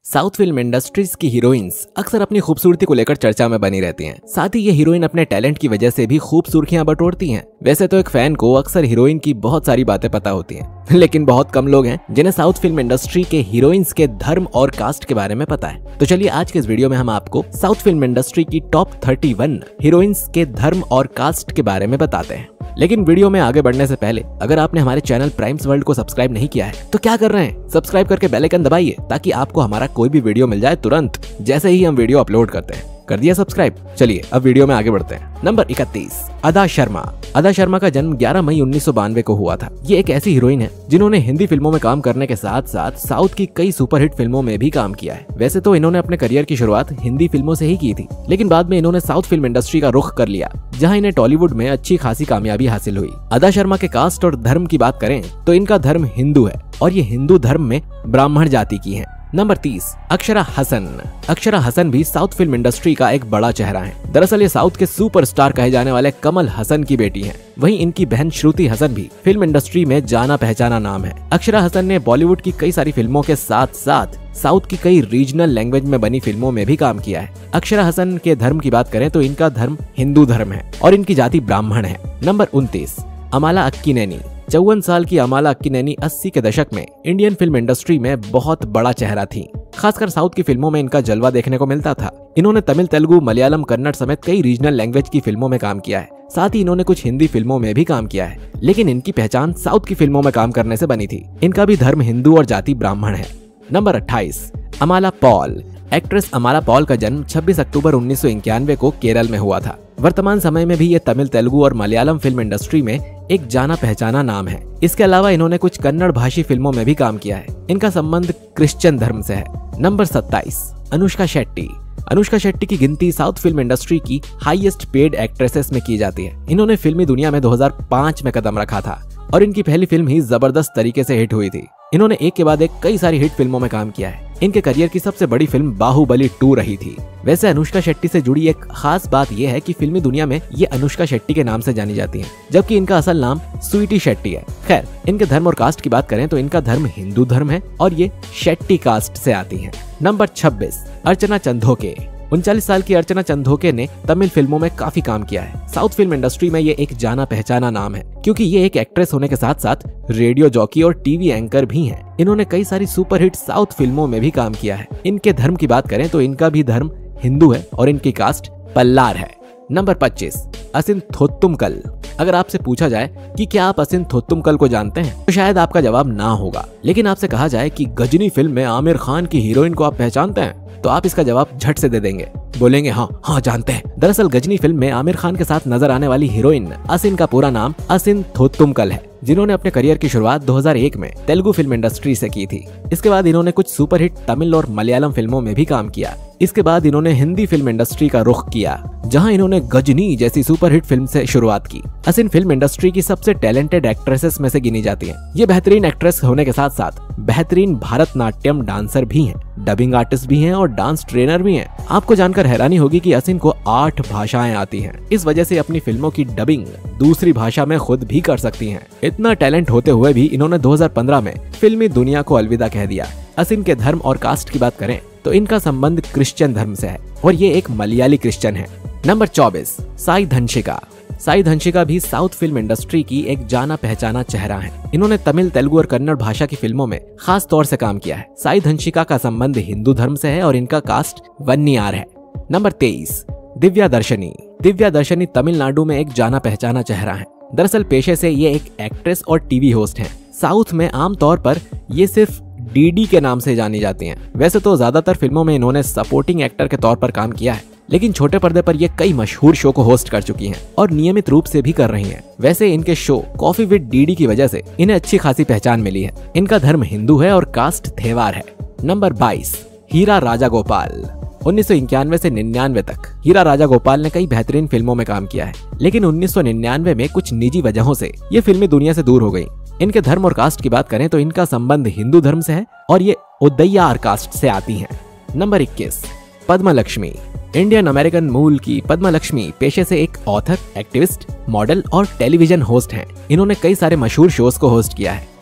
South film industries की heroines अक्सर अपनी खूबसूरती को लेकर चर्चा में बनी रहती हैं। साथ ही ये हीरोइन अपने टैलेंट की वजह से भी खूब सुर्खियां बटोरती हैं। वैसे तो एक फैन को अक्सर हीरोइन की बहुत सारी बातें पता होती हैं, लेकिन बहुत कम लोग हैं जिन्हें साउथ फिल्म इंडस्ट्री के हीरोइंस के धर्म और कास्ट के बारे में पता है। तो चलिए आज के इस वीडियो में हम आपको साउथ फिल्म इंडस्ट्री की टॉप 31 हीरोइंस के धर्म और कास्ट के बारे में बताते हैं। लेकिन वीडियो में आगे बढ़ने से पहले अगर आपने हमारे चैनल प्राइम्स वर्ल्ड को सब्सक्राइब नहीं किया है तो क्या कर रहे हैं, सब्सक्राइब करके बेल आइकन दबाइए ताकि आपको हमारा कोई भी वीडियो मिल जाए तुरंत जैसे ही हम वीडियो अपलोड करते हैं। कर दिया सब्सक्राइब। चलिए अब वीडियो में आगे बढ़ते हैं। नंबर 31, अदा शर्मा। अदा शर्मा का जन्म 11 मई 1992 को हुआ था। ये एक ऐसी हीरोइन है जिन्होंने हिंदी फिल्मों में काम करने के साथ साथ साउथ की कई सुपरहिट फिल्मों में भी काम किया है। वैसे तो इन्होंने अपने करियर की शुरुआत हिंदी फिल्मों से ही की थी, लेकिन बाद में इन्होंने साउथ फिल्म इंडस्ट्री का रुख कर लिया, जहाँ इन्हें टॉलीवुड में अच्छी खासी कामयाबी हासिल हुई। अदा शर्मा के कास्ट और धर्म की बात करें तो इनका धर्म हिंदू है और ये हिंदू धर्म में ब्राह्मण जाति की है। नंबर 30, अक्षरा हसन। अक्षरा हसन भी साउथ फिल्म इंडस्ट्री का एक बड़ा चेहरा है। दरअसल ये साउथ के सुपरस्टार कहे जाने वाले कमल हसन की बेटी हैं। वहीं इनकी बहन श्रुति हसन भी फिल्म इंडस्ट्री में जाना पहचाना नाम है। अक्षरा हसन ने बॉलीवुड की कई सारी फिल्मों के साथ साथ साउथ की कई रीजनल लैंग्वेज में बनी फिल्मों में भी काम किया है। अक्षरा हसन के धर्म की बात करें तो इनका धर्म हिंदू धर्म है और इनकी जाति ब्राह्मण है। नंबर 29, अमाला अक्किनेनी। 54 साल की अमाला अक्किनेनी 80 के दशक में इंडियन फिल्म इंडस्ट्री में बहुत बड़ा चेहरा थी। खासकर साउथ की फिल्मों में इनका जलवा देखने को मिलता था। इन्होंने तमिल, तेलुगु, मलयालम, कन्नड़ समेत कई रीजनल लैंग्वेज की फिल्मों में काम किया है। साथ ही इन्होंने कुछ हिंदी फिल्मों में भी काम किया है, लेकिन इनकी पहचान साउथ की फिल्मों में काम करने से बनी थी। इनका भी धर्म हिंदू और जाति ब्राह्मण है। नंबर 28, अमाला पॉल। एक्ट्रेस अमाला पॉल का जन्म 26 अक्टूबर 1991 को केरल में हुआ था। वर्तमान समय में भी ये तमिल, तेलुगु और मलयालम फिल्म इंडस्ट्री में एक जाना पहचाना नाम है। इसके अलावा इन्होंने कुछ कन्नड़ भाषी फिल्मों में भी काम किया है। इनका संबंध क्रिश्चियन धर्म से है। नंबर 27, अनुष्का शेट्टी। अनुष्का शेट्टी की गिनती साउथ फिल्म इंडस्ट्री की हाईएस्ट पेड एक्ट्रेसेस में की जाती है। इन्होंने फिल्मी दुनिया में 2005 में कदम रखा था और इनकी पहली फिल्म ही जबरदस्त तरीके से हिट हुई थी। इन्होंने एक के बाद एक कई सारी हिट फिल्मों में काम किया है। इनके करियर की सबसे बड़ी फिल्म बाहुबली 2 रही थी। वैसे अनुष्का शेट्टी से जुड़ी एक खास बात यह है कि फिल्मी दुनिया में ये अनुष्का शेट्टी के नाम से जानी जाती हैं, जबकि इनका असल नाम स्वीटी शेट्टी है। खैर, इनके धर्म और कास्ट की बात करें तो इनका धर्म हिंदू धर्म है और ये शेट्टी कास्ट से आती हैं। नंबर 26, अर्चना चंदोके। 39 साल की अर्चना चंदोके ने तमिल फिल्मों में काफी काम किया है। साउथ फिल्म इंडस्ट्री में ये एक जाना पहचाना नाम है, क्योंकि ये एक एक्ट्रेस होने के साथ साथ रेडियो जॉकी और टीवी एंकर भी हैं। इन्होंने कई सारी सुपरहिट साउथ फिल्मों में भी काम किया है। इनके धर्म की बात करें तो इनका भी धर्म हिंदू है और इनकी कास्ट पल्लार है। नंबर 25, असिन थोत्तुमकल। अगर आपसे पूछा जाए कि क्या आप असिन थोत्तुमकल को जानते हैं तो शायद आपका जवाब ना होगा, लेकिन आपसे कहा जाए कि गजनी फिल्म में आमिर खान की हीरोइन को आप पहचानते हैं तो आप इसका जवाब झट से दे देंगे, बोलेंगे हाँ जानते हैं। दरअसल गजनी फिल्म में आमिर खान के साथ नजर आने वाली हीरोइन असिन का पूरा नाम असिन थोत्तुमकल है, जिन्होंने अपने करियर की शुरुआत 2001 में तेलुगु फिल्म इंडस्ट्री से की थी। इसके बाद इन्होंने कुछ सुपरहिट तमिल और मलयालम फिल्मों में भी काम किया। इसके बाद इन्होंने हिंदी फिल्म इंडस्ट्री का रुख किया, जहां इन्होंने गजनी जैसी सुपरहिट फिल्म से शुरुआत की। असिन फिल्म इंडस्ट्री की सबसे टैलेंटेड एक्ट्रेसेस में से गिनी जाती हैं। ये बेहतरीन एक्ट्रेस होने के साथ साथ बेहतरीन भारतनाट्यम डांसर भी हैं, डबिंग आर्टिस्ट भी हैं और डांस ट्रेनर भी हैं। आपको जानकर हैरानी होगी कि असिन को 8 भाषाएं आती हैं। इस वजह से अपनी फिल्मों की डबिंग दूसरी भाषा में खुद भी कर सकती हैं। इतना टैलेंट होते हुए भी इन्होंने 2015 में फिल्मी दुनिया को अलविदा कह दिया। असिन के धर्म और कास्ट की बात करें तो इनका संबंध क्रिश्चियन धर्म से है और ये एक मलयाली क्रिश्चियन है। नंबर 24, साई धनशिका। साई धनशिका भी साउथ फिल्म इंडस्ट्री की एक जाना पहचाना चेहरा है। इन्होंने तमिल, तेलुगु और कन्नड़ भाषा की फिल्मों में खास तौर से काम किया है। साई धनशिका का संबंध हिंदू धर्म से है और इनका कास्ट वन्नियार है। नंबर 23, दिव्या दर्शनी। दिव्या दर्शनी तमिलनाडु में एक जाना पहचाना चेहरा है। दरअसल पेशे से ये एक एक्ट्रेस और टीवी होस्ट हैं। साउथ में आमतौर पर ये सिर्फ डीडी के नाम से जानी जाती हैं। वैसे तो ज्यादातर फिल्मों में इन्होंने सपोर्टिंग एक्टर के तौर पर काम किया है, लेकिन छोटे पर्दे पर ये कई मशहूर शो को होस्ट कर चुकी हैं और नियमित रूप से भी कर रही हैं। वैसे इनके शो कॉफी विद डीडी की वजह से इन्हें अच्छी खासी पहचान मिली है। इनका धर्म हिंदू है और कास्ट थेवार है। नंबर 22, हीरा राजागोपाल। 1991 से 99 तक हीरा राजागोपाल ने कई बेहतरीन फिल्मों में काम किया है, लेकिन 1999 में कुछ निजी वजहों से ये फिल्मी दुनिया से दूर हो गई। इनके धर्म और कास्ट की बात करें तो इनका संबंध हिंदू धर्म से है और ये उदय्यार कास्ट से आती हैं। Number 21, Padma Lakshmi. Indian American मूल की पद्मा लक्ष्मी पेशे से एक ऑथर, एक्टिविस्ट, मॉडल और टेलीविजन होस्ट हैं। इन्होंने कई सारे मशहूर शोज को होस्ट किया है।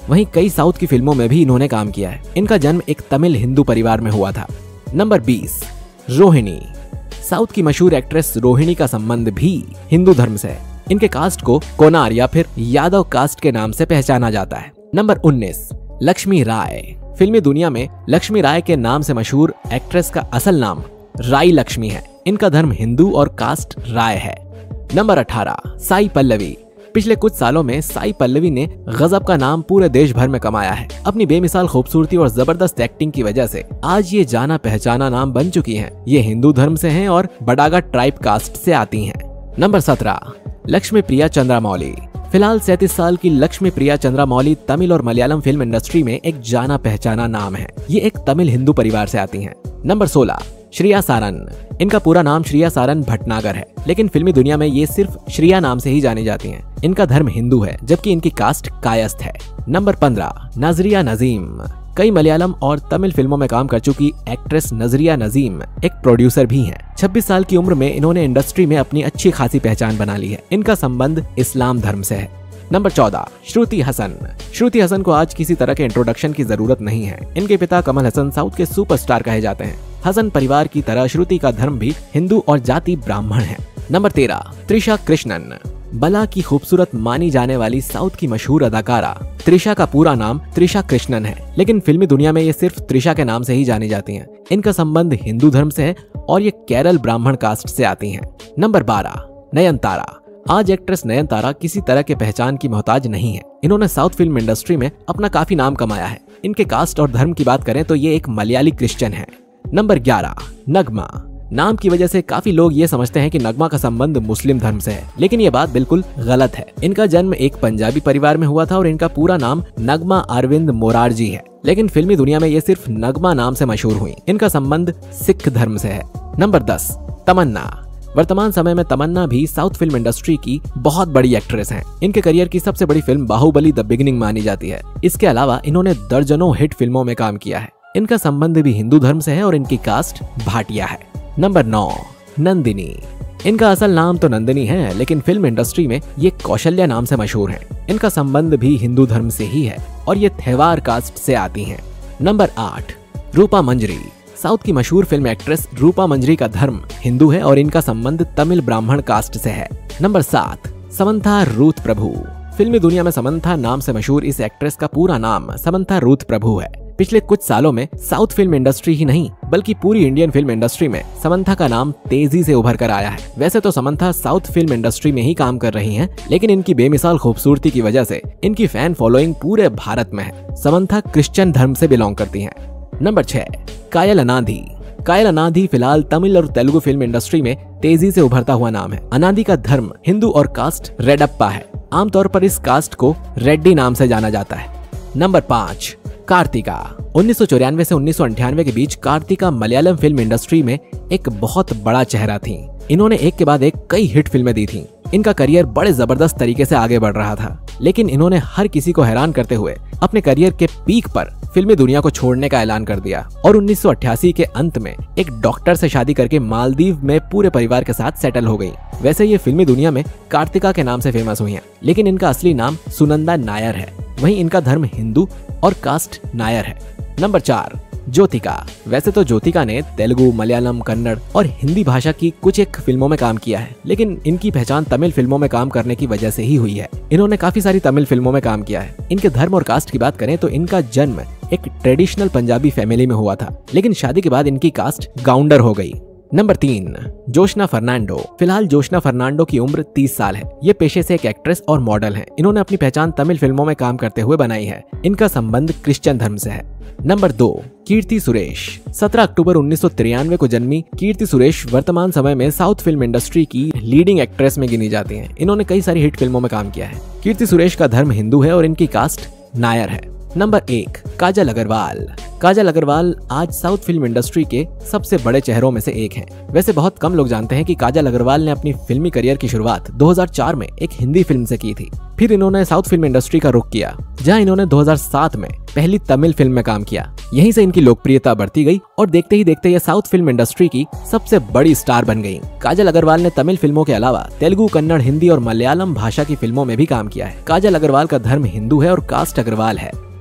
वहीं कई साउथ की फिल्मों में भी इन्होंने काम किया है। इनका जन्म एक तमिल हिंदू परिवार में हुआ था। नंबर 20, रोहिणी। साउथ की मशहूर एक्ट्रेस रोहिणी का संबंध भी हिंदू धर्म से है। इनके कास्ट को कोनार या फिर यादव कास्ट के नाम से पहचाना जाता है। नंबर 19, लक्ष्मी राय। फिल्मी दुनिया में लक्ष्मी राय के नाम से मशहूर एक्ट्रेस का असल नाम राई लक्ष्मी है। इनका धर्म हिंदू और कास्ट राय है। नंबर 18, साई पल्लवी। पिछले कुछ सालों में साई पल्लवी ने गजब का नाम पूरे देश भर में कमाया है। अपनी बेमिसाल खूबसूरती और जबरदस्त एक्टिंग की वजह से आज ये जाना पहचाना नाम बन चुकी हैं। ये हिंदू धर्म से हैं और बडागा ट्राइब कास्ट से आती हैं। नंबर 17, लक्ष्मी प्रिया चंद्रमौली। फिलहाल 37 साल की लक्ष्मी प्रिया चंद्रमौली तमिल और मलयालम फिल्म इंडस्ट्री में एक जाना पहचाना नाम है। ये एक तमिल हिंदू परिवार से आती हैं। नंबर 16, श्रिया सारन। इनका पूरा नाम श्रिया सारन भटनागर है, लेकिन फिल्मी दुनिया में ये सिर्फ श्रिया नाम से ही जानी जाती हैं। इनका धर्म हिंदू है, जबकि इनकी कास्ट कायस्थ है। नंबर 15, नजरिया नजीम। कई मलयालम और तमिल फिल्मों में काम कर चुकी एक्ट्रेस नजरिया नजीम एक प्रोड्यूसर भी हैं। 26 साल की उम्र में इन्होंने इंडस्ट्री में अपनी अच्छी खासी पहचान बना ली है। इनका संबंध इस्लाम धर्म से है। नंबर 14, श्रुति हसन। श्रुति हसन को आज किसी तरह के इंट्रोडक्शन की जरूरत नहीं है। इनके पिता कमल हसन साउथ के सुपरस्टार कहे जाते हैं। हसन परिवार की तरह श्रुति का धर्म भी हिंदू और जाति ब्राह्मण है। नंबर 13, त्रिशा कृष्णन। बला की खूबसूरत मानी जाने वाली साउथ की मशहूर अदाकारा त्रिशा का पूरा नाम त्रिशा कृष्णन है, लेकिन फिल्मी दुनिया में ये सिर्फ त्रिशा के नाम से ही जानी जाती हैं। इनका संबंध हिंदू धर्म से है और ये केरल ब्राह्मण कास्ट से आती हैं। नंबर 12, नयनतारा। आज एक्ट्रेस नयनतारा किसी तरह के पहचान की मोहताज नहीं है। इन्होंने साउथ फिल्म इंडस्ट्री में अपना काफी नाम कमाया है। इनके कास्ट और धर्म की बात करें तो ये एक मलयाली क्रिश्चियन है। नंबर 11, नगमा। नाम की वजह से काफी लोग ये समझते हैं कि नगमा का संबंध मुस्लिम धर्म से है, लेकिन ये बात बिल्कुल गलत है। इनका जन्म एक पंजाबी परिवार में हुआ था और इनका पूरा नाम नगमा अरविंद मोरारजी है, लेकिन फिल्मी दुनिया में ये सिर्फ नगमा नाम से मशहूर हुई। इनका संबंध सिख धर्म से है। नंबर 10, तमन्ना। वर्तमान समय में तमन्ना भी साउथ फिल्म इंडस्ट्री की बहुत बड़ी एक्ट्रेस हैं। इनके करियर की सबसे बड़ी फिल्म बाहुबली द बिगिनिंग मानी जाती है। इसके अलावा इन्होंने दर्जनों हिट फिल्मों में काम किया है। इनका संबंध भी हिंदू धर्म से है और इनकी कास्ट भाटिया है। नंबर 9, नंदिनी। इनका असल नाम तो नंदिनी है, लेकिन फिल्म इंडस्ट्री में ये कौशल्या नाम से मशहूर हैं। इनका संबंध भी हिंदू धर्म से ही है और ये थेवार कास्ट से आती हैं। नंबर 8, रूपा मंजरी। साउथ की मशहूर फिल्म एक्ट्रेस रूपा मंजरी का धर्म हिंदू है और इनका संबंध तमिल ब्राह्मण कास्ट से है। नंबर 7, समंथा रूथ प्रभु। फिल्मी दुनिया में समंथा नाम से मशहूर इस एक्ट्रेस का पूरा नाम समंथा रूथ प्रभु है। पिछले कुछ सालों में साउथ फिल्म इंडस्ट्री ही नहीं बल्कि पूरी इंडियन फिल्म इंडस्ट्री में समंथा का नाम तेजी से उभर कर आया है। वैसे तो समंथा साउथ फिल्म इंडस्ट्री में ही काम कर रही हैं, लेकिन इनकी बेमिसाल खूबसूरती की वजह से इनकी फैन फॉलोइंग पूरे भारत में है। समंथा क्रिश्चियन धर्म से बिलोंग करती हैं। नंबर 6, कायल अनाधी। कायल अनाधी फिलहाल तमिल और तेलुगु फिल्म इंडस्ट्री में तेजी से उभरता हुआ नाम है। अनाधी का धर्म हिंदू और कास्ट रेडप्पा है। आमतौर पर इस कास्ट को रेड्डी नाम से जाना जाता है। नंबर 5, कार्तिका। 1994 से 1998 के बीच कार्तिका मलयालम फिल्म इंडस्ट्री में एक बहुत बड़ा चेहरा थी। इन्होंने एक के बाद एक कई हिट फिल्में दी थीं। इनका करियर बड़े जबरदस्त तरीके से आगे बढ़ रहा था, लेकिन इन्होंने हर किसी को हैरान करते हुए अपने करियर के पीक पर फिल्मी दुनिया को छोड़ने का ऐलान कर दिया और 1988 के अंत में एक डॉक्टर से शादी करके मालदीव में पूरे परिवार के साथ सेटल हो गई। वैसे ये फिल्मी दुनिया में कार्तिका के नाम से फेमस हुई हैं, लेकिन इनका असली नाम सुनंदा नायर है। वहीं इनका धर्म हिंदू और कास्ट नायर है। नंबर 4, ज्योतिका। वैसे तो ज्योतिका ने तेलुगु, मलयालम, कन्नड़ और हिंदी भाषा की कुछ एक फिल्मों में काम किया है, लेकिन इनकी पहचान तमिल फिल्मों में काम करने की वजह से ही हुई है। इन्होंने काफी सारी तमिल फिल्मों में काम किया है। इनके धर्म और कास्ट की बात करें तो इनका जन्म एक ट्रेडिशनल पंजाबी फैमिली में हुआ था, लेकिन शादी के बाद इनकी कास्ट गाउंडर हो गई। नंबर 3, जोशना फर्नांडो। फिलहाल जोशना फर्नांडो की उम्र 30 साल है। ये पेशे से एक एक्ट्रेस और मॉडल हैं। इन्होंने अपनी पहचान तमिल फिल्मों में काम करते हुए बनाई है। इनका संबंध क्रिश्चियन धर्म से है। नंबर 2, कीर्ति सुरेश। 17 अक्टूबर 1993 को जन्मी कीर्ति सुरेश वर्तमान समय में साउथ फिल्म इंडस्ट्री की लीडिंग एक्ट्रेस में गिनी जाती हैं। इन्होंने कई सारी हिट फिल्मों में काम किया है। कीर्ति सुरेश का धर्म हिंदू है और इनकी कास्ट नायर है। नंबर 1, काजल अग्रवाल। काजल अग्रवाल आज साउथ फिल्म इंडस्ट्री के सबसे बड़े चेहरों में से एक हैं। वैसे बहुत कम लोग जानते हैं कि काजल अग्रवाल ने अपनी फिल्मी करियर की शुरुआत 2004 में एक हिंदी फिल्म से की थी। फिर इन्होंने साउथ फिल्म इंडस्ट्री का रुख किया, जहां इन्होंने 2007 में पहली तमिल फिल्म में काम किया। यहीं से इनकी लोकप्रियता बढ़ती गई और देखते ही देखते ये साउथ फिल्म इंडस्ट्री की सबसे बड़ी स्टार बन गई। काजल अग्रवाल ने तमिल फिल्मों के अलावा तेलुगु, कन्नड़, हिंदी और मलयालम भाषा की फिल्मों में भी काम किया है। काजल अग्रवाल का धर्म हिंदू है और कास्ट अग्रवाल है।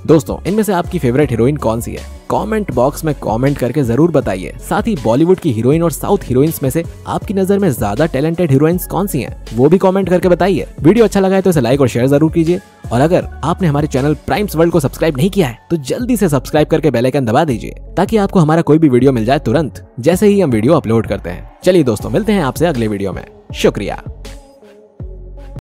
दोस्तों, इनमें से आपकी फेवरेट हीरोइन कौन सी है? कमेंट बॉक्स में कमेंट करके जरूर बताइए। साथ ही बॉलीवुड की हीरोइन और साउथ हीरोइंस में से आपकी नजर में ज्यादा टैलेंटेड हीरोइंस कौन सी हैं, वो भी कमेंट करके बताइए। वीडियो अच्छा लगा है तो इसे लाइक और शेयर जरूर कीजिए। और अगर आपने हमारे चैनल प्राइम्स वर्ल्ड को सब्सक्राइब नहीं किया है तो जल्दी से सब्सक्राइब करके बेल आइकन दबा दीजिए, ताकि आपको हमारा कोई भी वीडियो मिल जाए तुरंत जैसे ही हम वीडियो अपलोड करते हैं। चलिए दोस्तों, मिलते हैं आपसे अगले वीडियो में। शुक्रिया।